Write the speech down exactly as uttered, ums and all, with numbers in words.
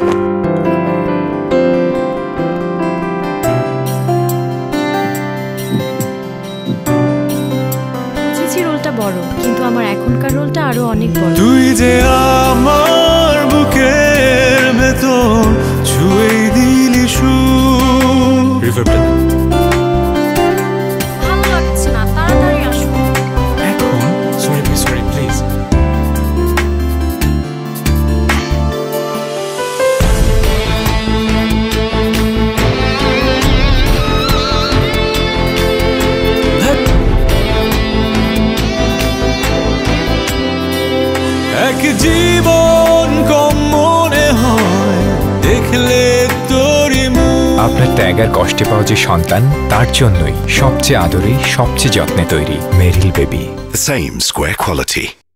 বুঝেছি রোলটা বড়, কিন্তু আমার এখনকার রোলটা আরো অনেক বড়। তুই যে আমার বুকের ভেতর ছুঁয়ে দিলি সুর। রিভার্বটা ভালো লাগছে না, তাড়াতাড়ি আসো। এখন সরি প্লিজ সরি প্লিজ এক জীবন কম মনে হয় দেখলে তোরই মুখ। আপনার ত্যাগ আর কষ্টে পাওয়া যে সন্তান, তার জন্যই সবচেয়ে আদরে সবচেয়ে যত্নে তৈরি Meril baby. The same square quality.